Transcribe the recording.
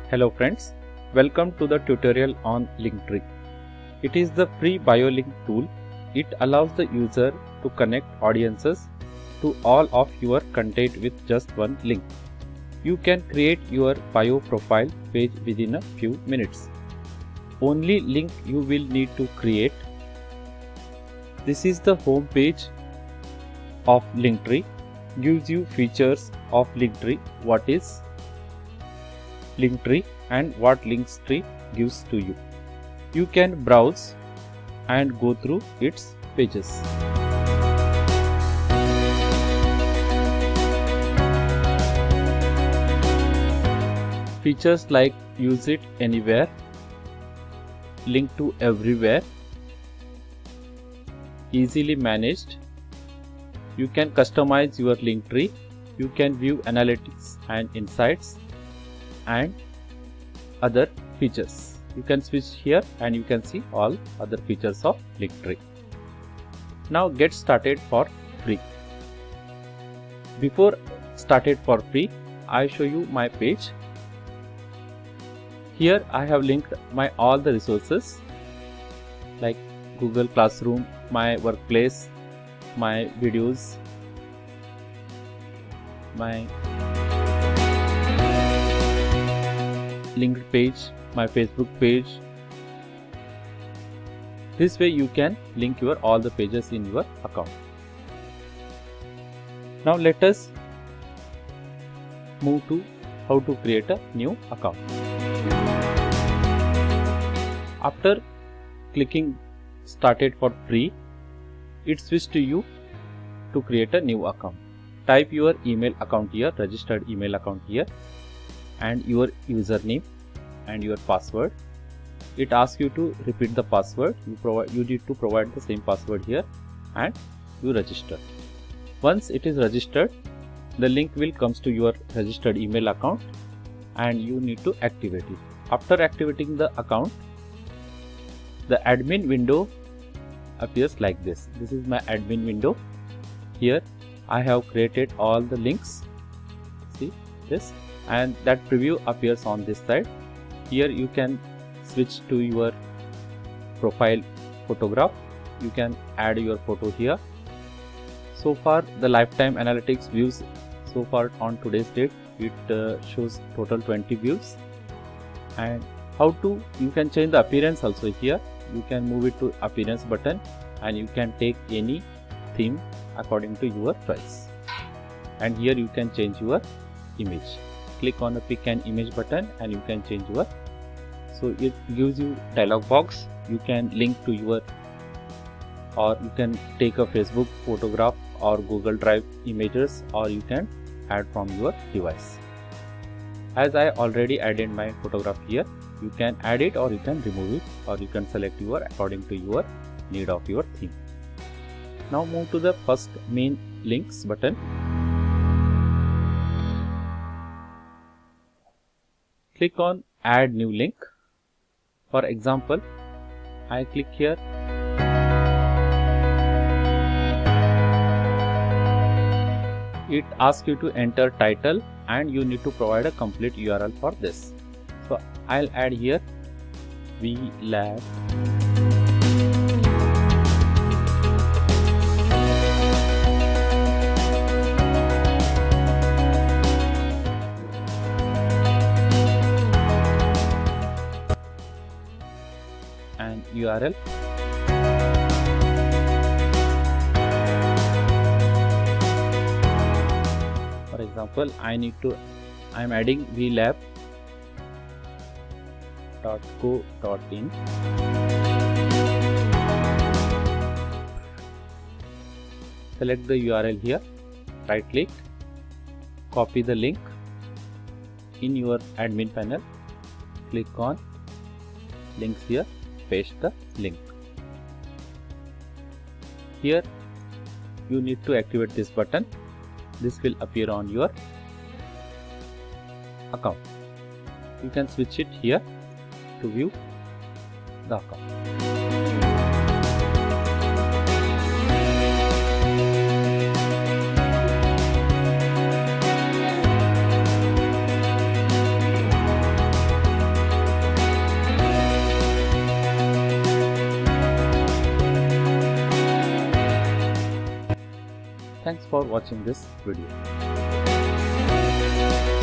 Hello friends, welcome to the tutorial on Linktree. It is the free BioLink tool. It allows the user to connect audiences to all of your content with just one link. You can create your bio profile page within a few minutes. Only link you will need to create. This is the home page of Linktree. Gives you features of Linktree. What is Linktree and what Linktree gives to you. You can browse and go through its pages. Features like use it anywhere, link to everywhere, easily managed. You can customize your Linktree. You can view analytics and insights and other features. You can switch here and you can see all other features of Linktree. Now get started for free. Before started for free, I show you my page. Here I have linked my all the resources like Google Classroom, my workplace, my videos, my linked page, my Facebook page. This way you can link your all the pages in your account. Now let us move to how to create a new account. After clicking started for free, it switches to you to create a new account. Type your email account here, registered email account here, and your username and your password. It asks you to repeat the password. You need to provide the same password here and you register. Once it is registered, the link will comes to your registered email account and you need to activate it. After activating the account, the admin window appears like this. This is my admin window. Here I have created all the links. See this, and that preview appears on this side. Here you can switch to your profile photograph. You can add your photo here. So far the lifetime analytics views so far on today's date, it shows total 20 views. And how to, you can change the appearance also here. You can move it to appearance button and you can take any theme according to your choice. And here you can change your image. Click on the pick an image button and you can change your, so it gives you dialog box. You can link to your, or you can take a Facebook photograph or Google Drive images, or you can add from your device. As I already added my photograph here, you can add it or you can remove it, or you can select your according to your need of your theme. Now move to the first main links button. Click on add new link. For example, I click here. It asks you to enter title and you need to provide a complete URL for this. So I'll add here VLab and URL. For example, I'm adding vlab.co.in. Select the URL here, right click, copy the link in your admin panel, click on links here, paste the link. Here you need to activate this button. This will appear on your account. You can switch it here to view the account. Thanks for watching this video.